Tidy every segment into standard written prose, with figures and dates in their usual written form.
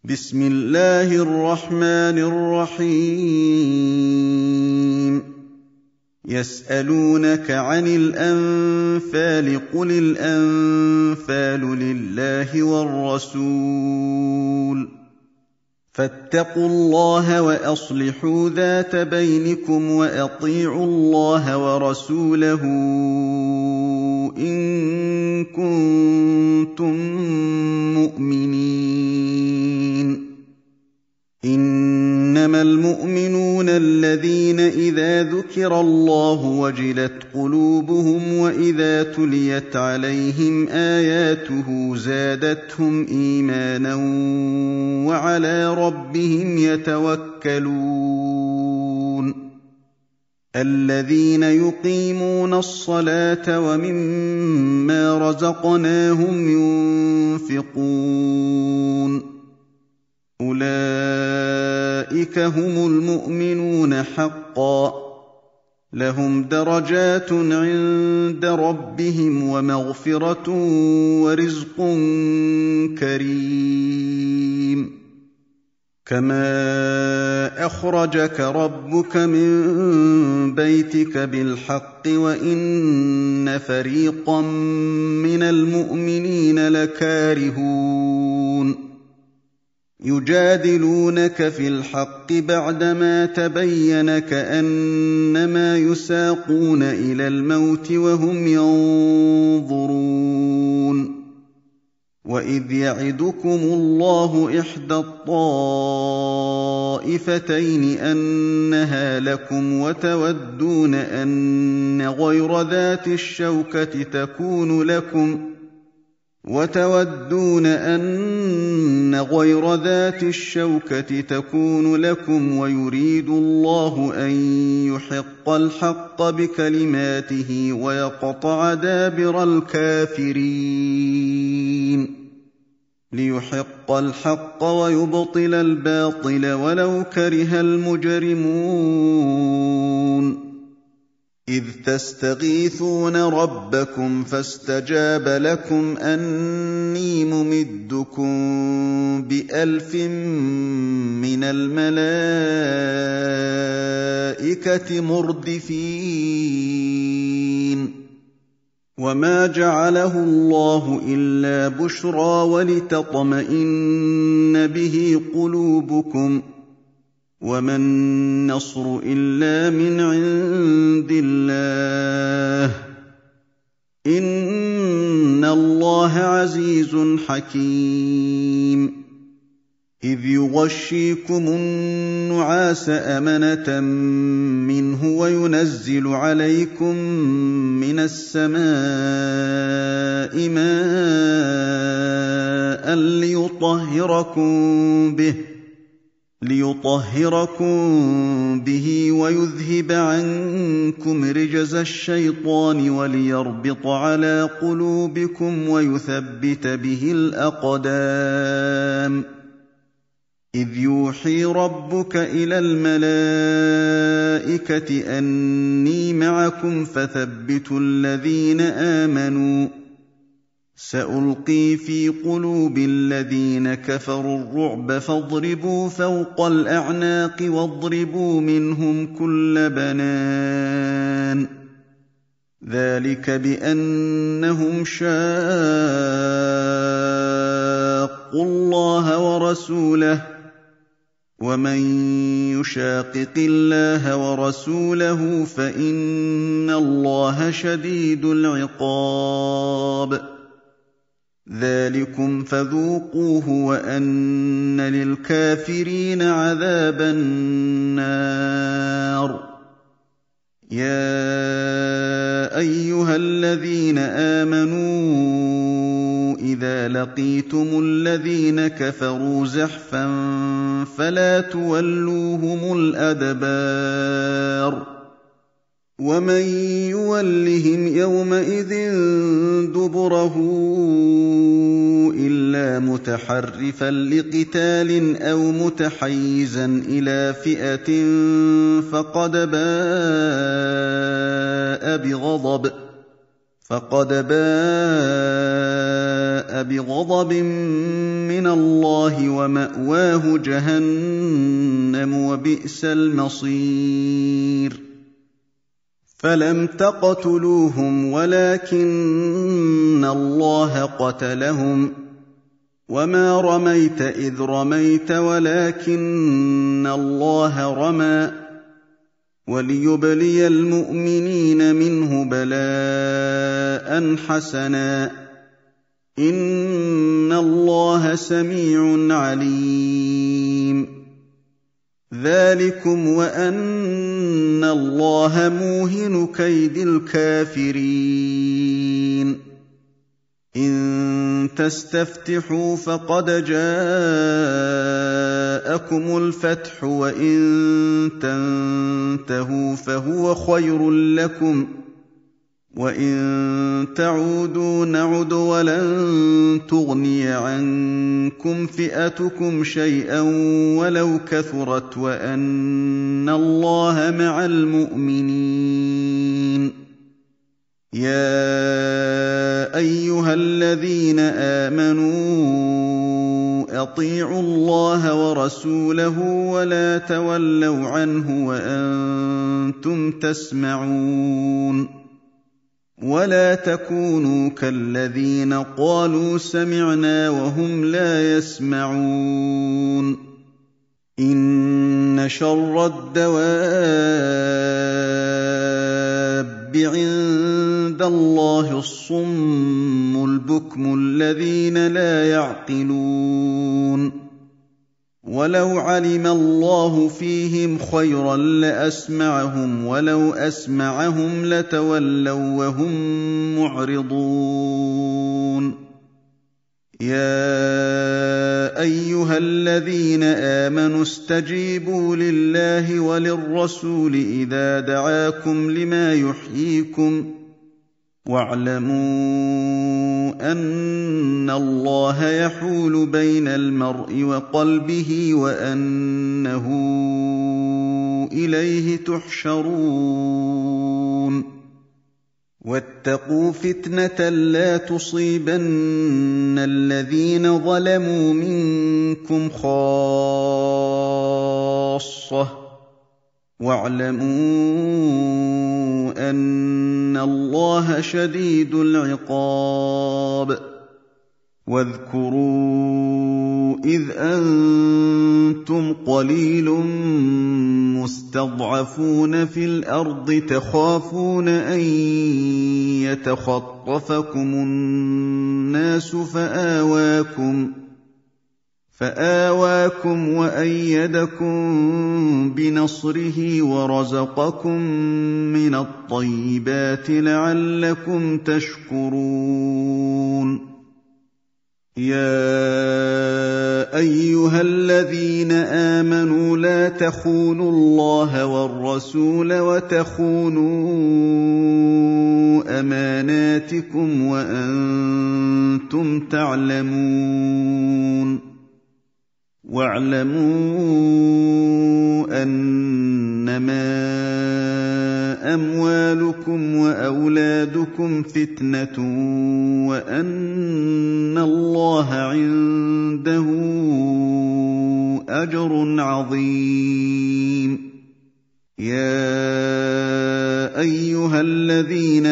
بسم الله الرحمن الرحيم يسألونك عن الأنفال قل الأنفال لله والرسول فاتقوا الله وأصلحوا ذات بينكم وأطيعوا الله ورسوله إن كنتم مؤمنين إنما المؤمنون الذين إذا ذكر الله وجلت قلوبهم وإذا تليت عليهم آياته زادتهم إيمانا وعلى ربهم يتوكلون الذين يقيمون الصلاة ومما رزقناهم ينفقون أولئك هم المؤمنون حقا لهم درجات عند ربهم ومغفرة ورزق كريم كما أخرجك ربك من بيتك بالحق وإن فريقا من المؤمنين لكارهون يجادلونك في الحق بعدما تبين كأنما يساقون إلى الموت وهم ينظرون وإذ يعدكم الله إحدى الطائفتين أنها لكم وتودون أن غير ذات الشوكة تكون لكم ويريد الله أن يحق الحق بكلماته ويقطع دابر الكافرين ليحق الحق ويبطل الباطل ولو كره المجرمون إذ تستغيثون ربكم فاستجاب لكم أني ممدكم ب1000 من الملائكة مردفين وما جعله الله إلا بشرى ولتطمئن به قلوبكم وما النصر إلا من عند الله إن الله عزيز حكيم إذ يغشيكم النعاس أمنة منه وينزل عليكم من السماء ماء ليطهركم به ويذهب عنكم رجز الشيطان وليربط على قلوبكم ويثبت به الأقدام إذ يوحي ربك إلى الملائكة أني معكم فثبتوا الذين آمنوا سألقي في قلوب الذين كفروا الرعب فاضربوا فوق الأعناق واضربوا منهم كل بنان ذلك بأنهم شاقوا الله ورسوله ومن يشاقق الله ورسوله فإن الله شديد العقاب ذلكم فذوقوه وأن للكافرين عذاب النار يا أيها الذين آمنوا إذا لقيتم الذين كفروا زحفا فلا تولوهم الأدبار ومن يولهم يومئذ دبره إلا متحرفا لقتال أو متحيزا إلى فئة فقد باء بغضب من من الله ومأواه جهنم وبئس المصير فلم تقتلوهم ولكن الله قتلهم وما رميت إذ رميت ولكن الله رمى وليبلي المؤمنين منه بلاء حسنا إن الله سميع عليم ذلكم وأن الله موهن كيد الكافرين إن تستفتحوا فقد جاءكم الفتح وإن تنتهوا فهو خير لكم وإن تعودوا نعد ولن تغني عنكم فئتكم شيئا ولو كثرت وأن الله مع المؤمنين يا أيها الذين آمنوا أطيعوا الله ورسوله ولا تولوا عنه وأنتم تسمعون ولا تكونوا كالذين قالوا سمعنا وهم لا يسمعون إن شر الدواب عند الله الصم البكم الذين لا يعقلون ولو علم الله فيهم خيرا لأسمعهم ولو أسمعهم لتولوا وهم معرضون يا أيها الذين آمنوا استجيبوا لله وللرسول إذا دعاكم لما يحييكم واعلموا أن الله يحول بين المرء وقلبه وأنه إليه تحشرون واتقوا فتنة لا تصيبن الذين ظلموا منكم خاصة واعلموا أن الله شديد العقاب واذكروا إذ أنتم قليل مستضعفون في الأرض تخافون أن يتخطفكم الناس فآواكم وأيدكم بنصره ورزقكم من الطيبات لعلكم تشكرون يا أيها الذين آمنوا لا تخونوا الله والرسول وتخونوا أماناتكم وأنتم تعلمون واعلموا أنما أموالكم وأولادكم فتنة وأن الله عنده أجر عظيم يا أيها الذين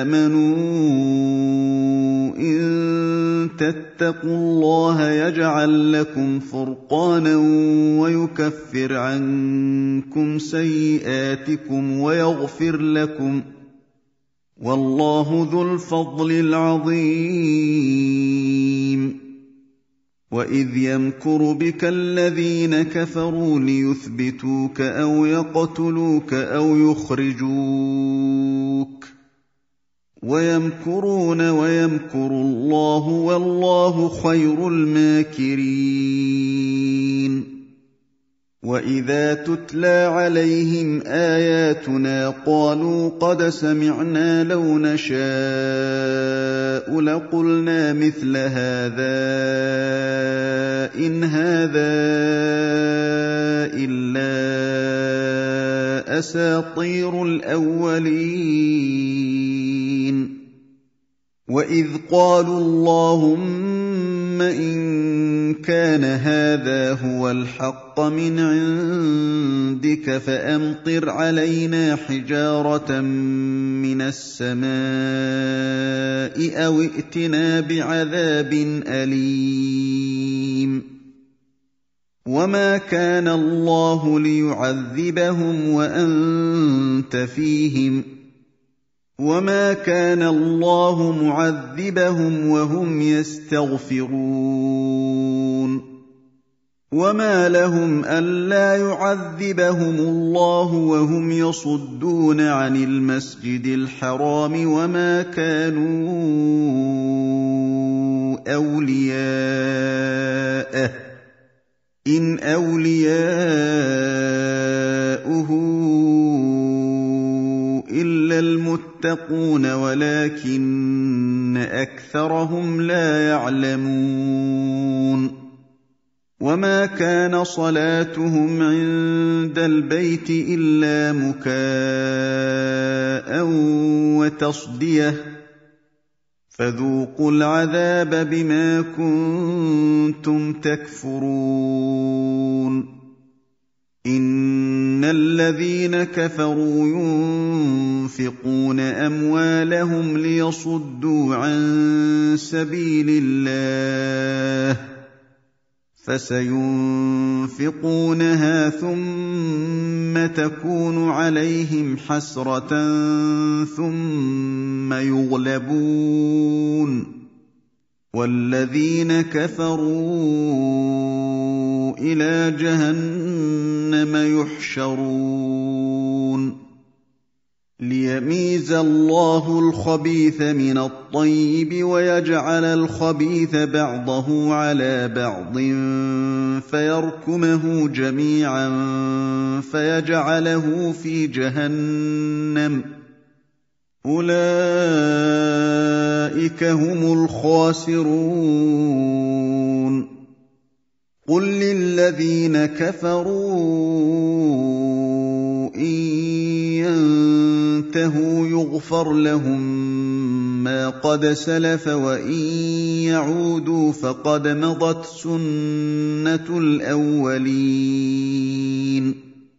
آمنوا إن تتقوا الله يجعل لكم فرقانا ويكفر عنكم سيئاتكم ويغفر لكم والله ذو الفضل العظيم وإذ يمكر بك الذين كفروا ليثبتوك أو يقتلوك أو يخرجوك ويمكرون ويمكر الله والله خير الماكرين وإذا تتلى عليهم آياتنا قالوا قد سمعنا لو نشاء لقلنا مثل هذا إن هذا إلا أساطير الأولين وإذ قالوا اللهم إن كان هذا هو الحق من عندك فأمطر علينا حجارة من السماء أو ائتنا بعذاب أليم وما كان الله ليعذبهم وأنت فيهم وما كان الله معذبهم وهم يستغفرون وما لهم ألا يعذبهم الله وهم يصدون عن المسجد الحرام وما كانوا أولياءه إن أولياؤه إلا المتقون ولكن أكثرهم لا يعلمون وما كان صلاتهم عند البيت إلا مكاء وتصدية فذوقوا العذاب بما كنتم تكفرون إن الذين كفروا ينفقون أموالهم ليصدوا عن سبيل الله فسينفقونها ثم تكون عليهم حسرة ثم يغلبون والذين كفروا إلى جهنم يحشرون ليميز الله الخبيث من الطيب ويجعل الخبيث بعضه على بعض فيركمه جميعا فيجعله في جهنم أولئك هم الخاسرون قل للذين كفروا إن ينتهوا يغفر لهم ما قد سلف وإن يعودوا فقد مضت سنة الأولين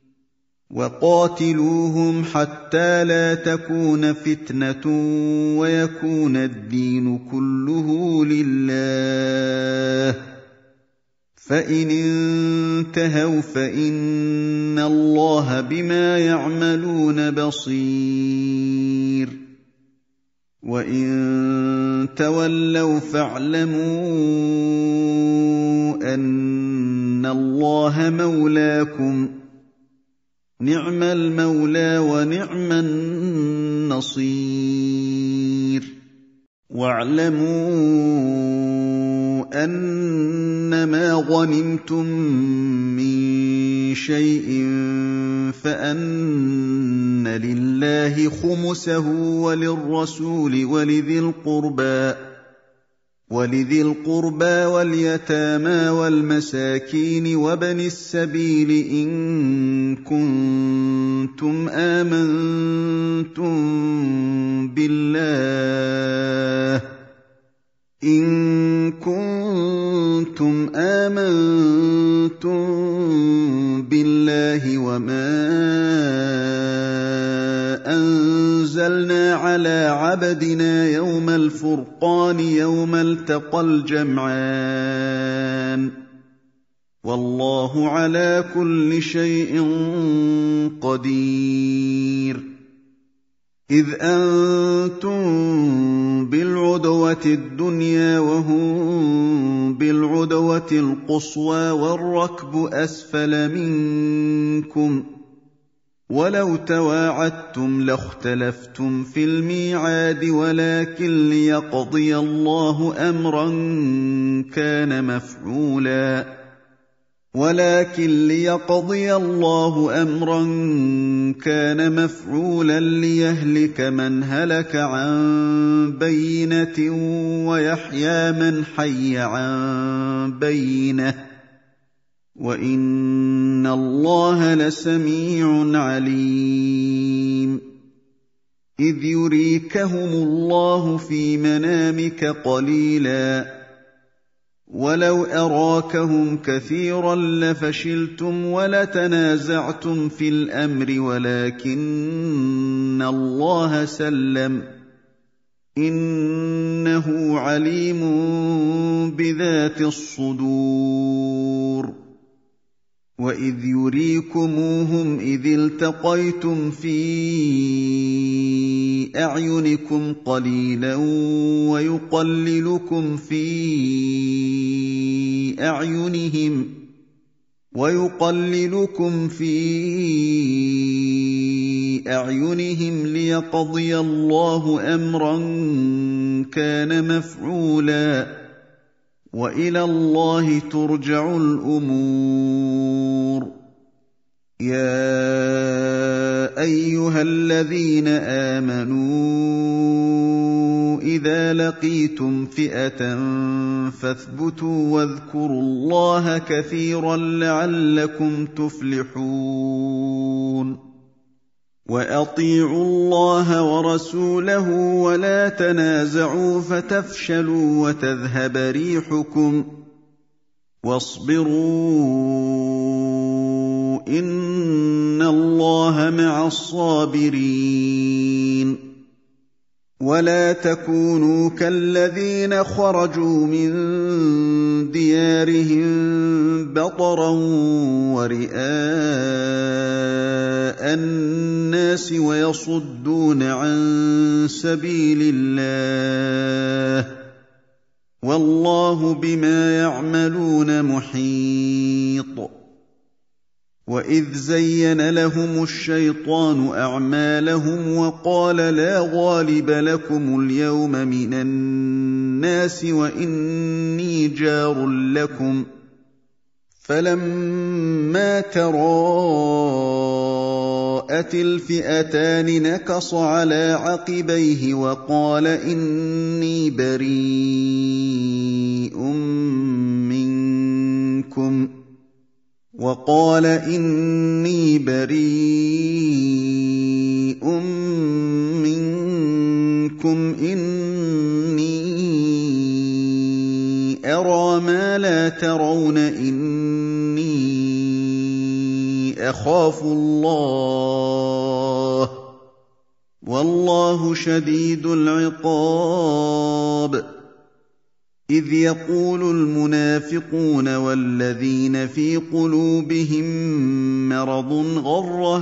وقاتلوهم حتى لا تكون فتنة ويكون الدين كله لله فإن انتهوا فإن الله بما يعملون بصير وإن تولوا فاعلموا أن الله مولاكم نعم المولى ونعم النصير واعلموا أنما غنمتم من شيء فأن لله خمسه وللرسول ولذي القربى واليتامى والمساكين وابن السبيل إن كنتم آمنتم بالله وما أنزلنا على عبدنا يوم الفرقان يوم التقى الجمعان والله على كل شيء قدير إذ أنتم بالعدوة الدنيا وهم بالعدوة القصوى والركب أسفل منكم ولو تواعدتم لاختلفتم في الميعاد ولكن ليقضي الله أمرا كان مفعولا ليهلك من هلك عن بينة ويحيى من حي عن بينة وإن الله لسميع عليم إذ يريكهم الله في منامك قليلا وَلَوْ أَرَاكَهُمْ كَثِيرًا لَّفَشِلْتُمْ وَلَتَنَازَعْتُمْ فِي الْأَمْرِ وَلَٰكِنَّ اللَّهَ سَلَّمَ ۗ إِنَّهُ عَلِيمٌ بِذَاتِ الصُّدُورِ وَإِذْ يُرِيكُمُوهُمْ إِذِ الْتَقَيْتُمْ فِي أَعْيُنِكُمْ قَلِيلًا وَيُقَلِّلُكُمْ فِي أَعْيُنِهِمْ لِيَقْضِيَ اللَّهُ أَمْرًا كَانَ مَفْعُولًا ۗ وَإِلَى اللَّهِ تُرْجَعُ الْأُمُورُ يَا أَيُّهَا الَّذِينَ آمَنُوا إِذَا لَقِيتُمْ فِئَةً فَاثْبُتُوا وَاذْكُرُوا اللَّهَ كَثِيرًا لَّعَلَّكُمْ تُفْلِحُونَ وَأَطِيعُوا اللَّهَ وَرَسُولَهُ وَلَا تَنَازَعُوا فَتَفْشَلُوا وَتَذْهَبَ رِيحُكُمْ ۖ وَاصْبِرُوا إِنَّ اللَّهَ مَعَ الصَّابِرِينَ وَلَا تَكُونُوا كَالَّذِينَ خَرَجُوا مِن دِيَارِهِم بَطَرًا وَرِئَاءَ النَّاسِ وَيَصُدُّونَ عَن سَبِيلِ اللَّهِ ۗ وَاللَّهُ بِمَا يَعْمَلُونَ مُحِيطٌ وَإِذْ زَيَّنَ لَهُمُ الشَّيْطَانُ أَعْمَالَهُمْ وَقَالَ لَا غَالِبَ لَكُمُ الْيَوْمَ مِنَ النَّاسِ وَإِنِّي جَارٌ لَّكُمْ ۖ فَلَمَّا تَرَاءَتِ الْفِئَتَانِ نَكَصَ عَلَىٰ عَقِبَيْهِ وَقَالَ إِنِّي بَرِيءٌ مِّنكُمْ إِنِّي أَرَىٰ مَا لَا تَرَوْنَ إِنِّي أَخَافُ اللَّهَ ۚ وَاللَّهُ شَدِيدُ الْعِقَابِ إِذْ يَقُولُ الْمُنَافِقُونَ وَالَّذِينَ فِي قُلُوبِهِم مَّرَضٌ غَرَّ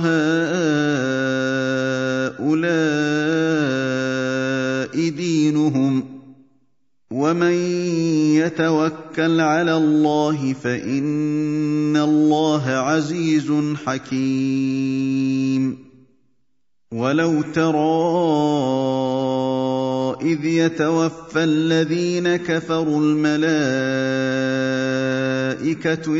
هَٰؤُلَاءِ دِينُهُمْ ۗ وَمَن يَتَوَكَّلْ عَلَى اللَّهِ فَإِنَّ اللَّهَ عَزِيزٌ حَكِيمٌ وَلَوْ تَرَىٰ إِذْ يَتَوَفَّى الَّذِينَ كَفَرُوا الْمَلَائِكَةُ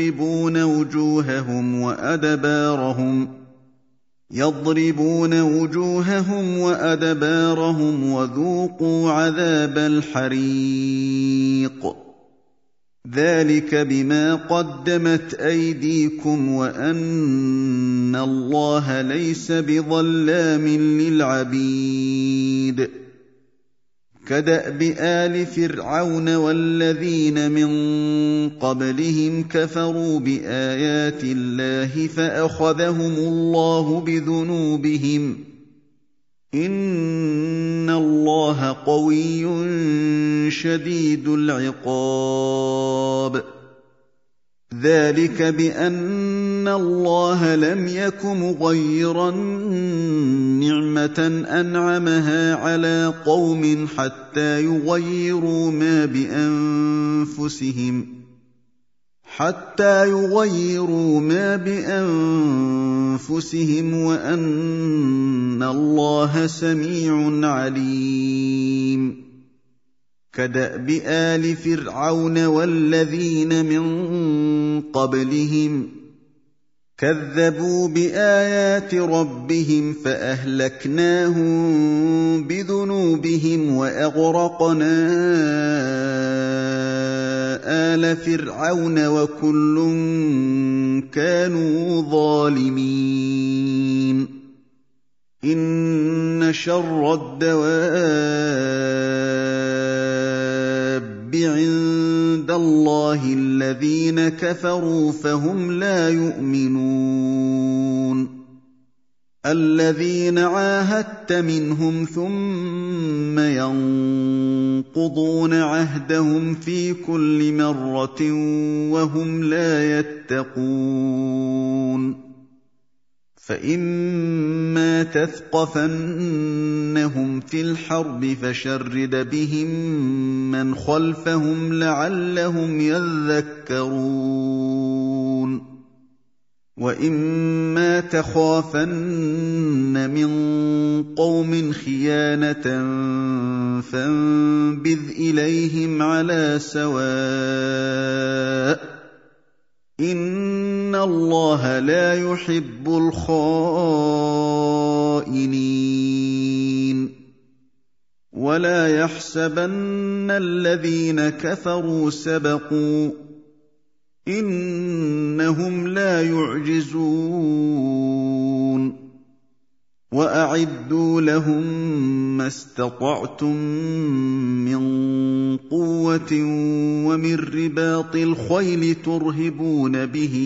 يَضْرِبُونَ وُجُوهَهُمْ وَأَدْبَارَهُمْ وَذُوقُوا عَذَابَ الْحَرِيقِ ذَٰلِكَ بِمَا قَدَّمَتْ أَيْدِيكُمْ وَأَنَّ اللَّهَ لَيْسَ بِظَلَّامٍ لِّلْعَبِيدِ كَدَأْبِ آلِ فِرْعَوْنَ وَالَّذِينَ مِن قَبْلِهِمْ كَفَرُوا بِآيَاتِ اللَّهِ فَأَخَذَهُمُ اللَّهُ بِذُنُوبِهِمْ ۗ إِنَّ اللَّهَ قَوِيٌّ شَدِيدُ الْعِقَابِ ذَٰلِكَ بِأَنَّ اللَّهَ لَمْ يَكُ مُغَيِّرًا نِّعْمَةً أَنْعَمَهَا عَلَىٰ قَوْمٍ حَتَّىٰ يُغَيِّرُوا مَا بِأَنفُسِهِمْ وَأَنَّ اللَّهَ سَمِيعٌ عَلِيمٌ كَدَأْبِ آلِ فِرْعَوْنَ وَالَّذِينَ مِن قَبْلِهِمْ كَذَّبُوا بِآيَاتِ رَبِّهِمْ فَأَهْلَكْنَاهُم بِذُنُوبِهِمْ وَأَغْرَقْنَا آلَ فِرْعَوْنَ وَكُلٌّ كَانُوا ظَالِمِينَ إِنَّ شَرَّ الدَّوَابِّ عِندَ عِندَ اللَّهِ الَّذِينَ كَفَرُوا فَهُمْ لَا يُؤْمِنُونَ الَّذِينَ عَاهَدتَّ مِنْهُمْ ثُمَّ يَنقُضُونَ عَهْدَهُمْ فِي كُلِّ مَرَّةٍ وَهُمْ لَا يَتَّقُونَ فَإِمَّا تَثْقَفَنَّهُمْ فِي الْحَرْبِ فَشَرِّدْ بِهِم مَّنْ خَلْفَهُمْ لَعَلَّهُمْ يَذَّكَّرُونَ وَإِمَّا تَخَافَنَّ مِن قَوْمٍ خِيَانَةً فَانبِذْ إِلَيْهِمْ عَلَىٰ سَوَاءٍ ۚ إِنَّ اللَّهَ لَا يُحِبُّ الْخَائِنِينَ وَلَا يَحْسَبَنَّ الَّذِينَ كَفَرُوا سَبَقُوا ۚ إِنَّهُمْ لَا يُعْجِزُونَ وَأَعِدُّوا لَهُم مَّا اسْتَطَعْتُم مِّن قُوَّةٍ وَمِن رِّبَاطِ الْخَيْلِ تُرْهِبُونَ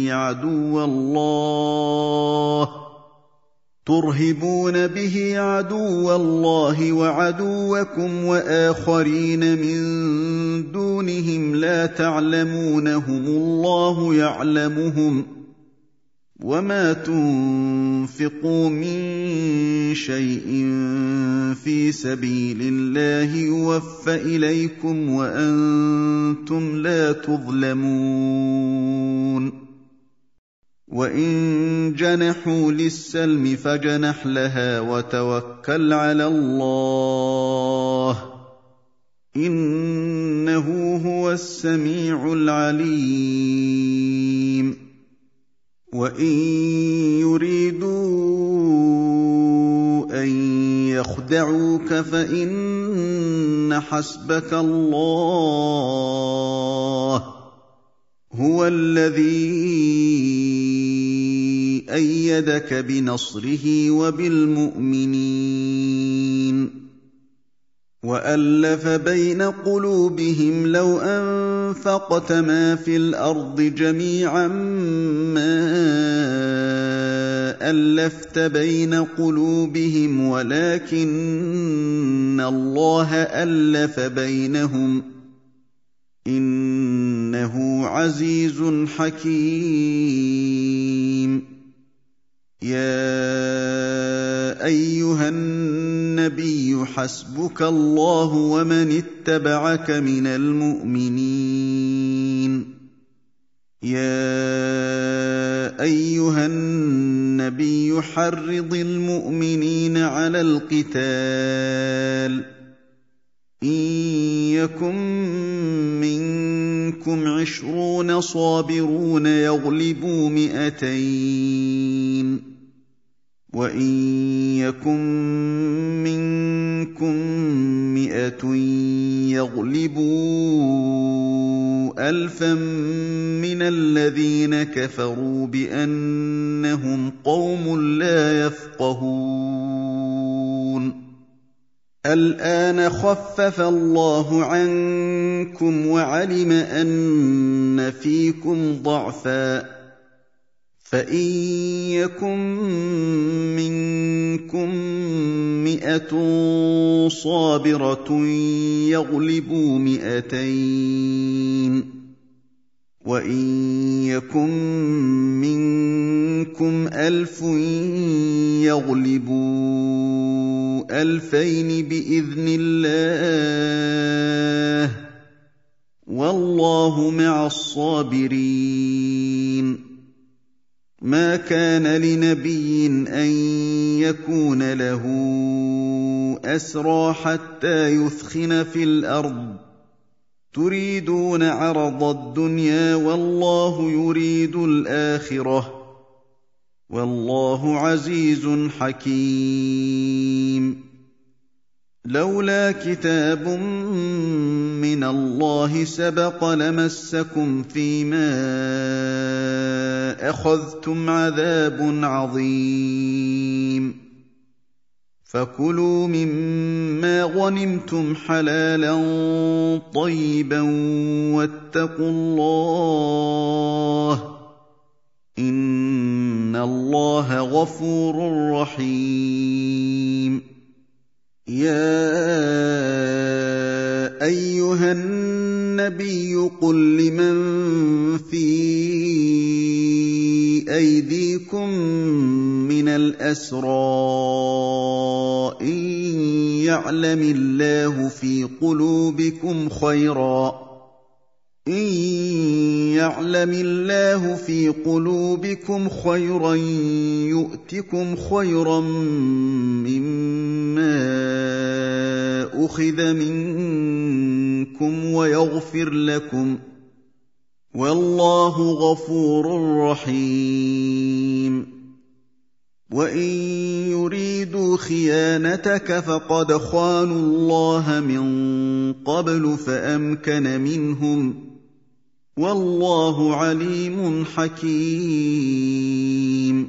بِهِ عَدُوَّ اللَّهِ وَعَدُوَّكُمْ وَآخَرِينَ مِن دُونِهِمْ لَا تَعْلَمُونَهُمُ اللَّهُ يَعْلَمُهُمْ ۚ وَمَا تُنفِقُوا مِن شَيْءٍ فِي سَبِيلِ اللَّهِ يُوَفَّ إِلَيْكُمْ وَأَنتُمْ لَا تُظْلَمُونَ وَإِن جَنَحُوا لِلسَّلْمِ فَاجْنَحْ لَهَا وَتَوَكَّلْ عَلَى اللَّهِ ۚ إِنَّهُ هُوَ السَّمِيعُ الْعَلِيمُ وَإِن يُرِيدُوا أَن يَخْدَعُوكَ فَإِنَّ حَسْبَكَ اللَّهُ ۚ هُوَ الَّذِي أَيَّدَكَ بِنَصْرِهِ وَبِالْمُؤْمِنِينَ وَأَلَّفَ بَيْنَ قُلُوبِهِمْ لَوْ أَنفَقْتَ مَا فِي الْأَرْضِ جَمِيعًا مَّا أَلَّفْتَ بَيْنَ قُلُوبِهِمْ وَلَٰكِنَّ اللَّهَ أَلَّفَ بَيْنَهُمْ ۚ إِنَّهُ عَزِيزٌ حَكِيمٌ يَا أَيُّهَا النَّبِيُّ حَسْبُكَ اللَّهُ وَمَنِ اتَّبَعَكَ مِنَ الْمُؤْمِنِينَ يَا أَيُّهَا النَّبِيُّ حَرِّضِ الْمُؤْمِنِينَ عَلَى الْقِتَالِ ۚ إِن يَكُن مِّنكُمْ 20 صَابِرُونَ يَغْلِبُوا 200 ۚ وَإِن يَكُن مِّنكُم 100 يَغْلِبُوا 1000 مِّنَ الَّذِينَ كَفَرُوا بِأَنَّهُمْ قَوْمٌ لَّا يَفْقَهُونَ الْآنَ خَفَّفَ اللَّهُ عَنكُمْ وَعَلِمَ أَنَّ فِيكُمْ ضَعْفًا ۚ فَإِن يَكُن مِّنكُم 100 صَابِرَةٌ يَغْلِبُوا 200 ۚ وَإِن يَكُن مِّنكُمْ 1000 يَغْلِبُوا 2000 بِإِذْنِ اللَّهِ ۗ وَاللَّهُ مَعَ الصَّابِرِينَ مَا كَانَ لِنَبِيٍّ أَن يَكُونَ لَهُ أَسْرَىٰ حَتَّىٰ يُثْخِنَ فِي الْأَرْضِ ۚ تُرِيدُونَ عَرَضَ الدُّنْيَا وَاللَّهُ يُرِيدُ الْآخِرَةَ ۗ وَاللَّهُ عَزِيزٌ حَكِيمٌ لَّوْلَا كِتَابٌ مِّنَ اللَّهِ سَبَقَ لَمَسَّكُمْ فِيمَا أَخَذْتُمْ عَذَابٌ عَظِيمٌ فكلوا مما غنمتم حلالا طيبا واتقوا الله إن الله غفور رحيم. يا أيها النبي قل لمن في أيديكم من الأسرى إن يعلم الله في قلوبكم خيرا يؤتكم خيرا مما أخذ منكم ويغفر لكم والله غفور رحيم. وإن يريدوا خيانتك فقد خانوا الله من قبل فأمكن منهم والله عليم حكيم.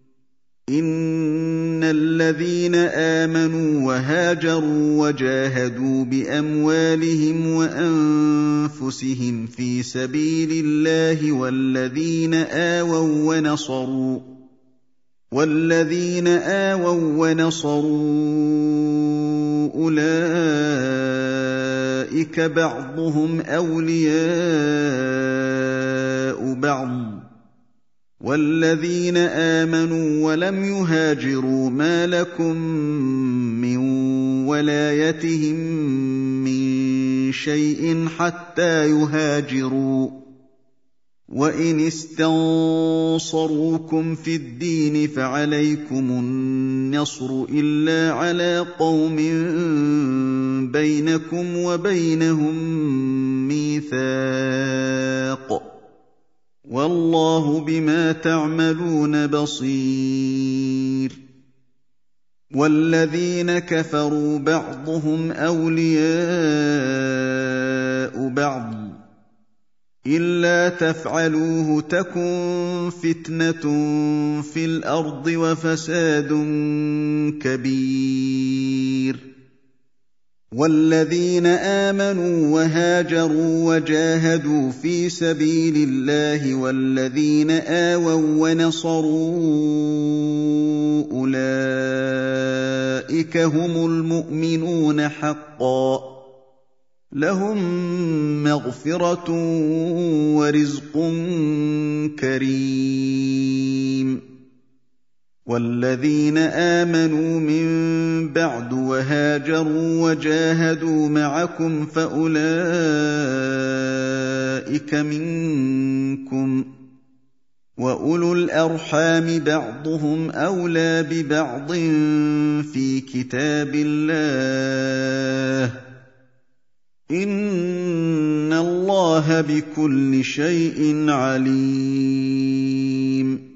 إن الذين آمنوا وهاجروا وجاهدوا بأموالهم وأنفسهم في سبيل الله والذين آووا ونصروا أولئك بعضهم أولياء بعض والذين آمنوا ولم يهاجروا ما لكم من ولايتهم من شيء حتى يهاجروا وإن استنصروكم في الدين فعليكم النصر إلا على قوم بينكم وبينهم ميثاق والله بما تعملون بصير. والذين كفروا بعضهم أولياء بعض إلا تفعلوه تكن فتنة في الأرض وفساد كبير. والذين آمنوا وهاجروا وجاهدوا في سبيل الله والذين آووا ونصروا أولئك هم المؤمنون حقا لهم مغفرة ورزق كريم. والذين آمنوا من بعد وهاجروا وجاهدوا معكم فأولئك منكم وأولو الأرحام بعضهم أولى ببعض في كتاب الله إن الله بكل شيء عليم.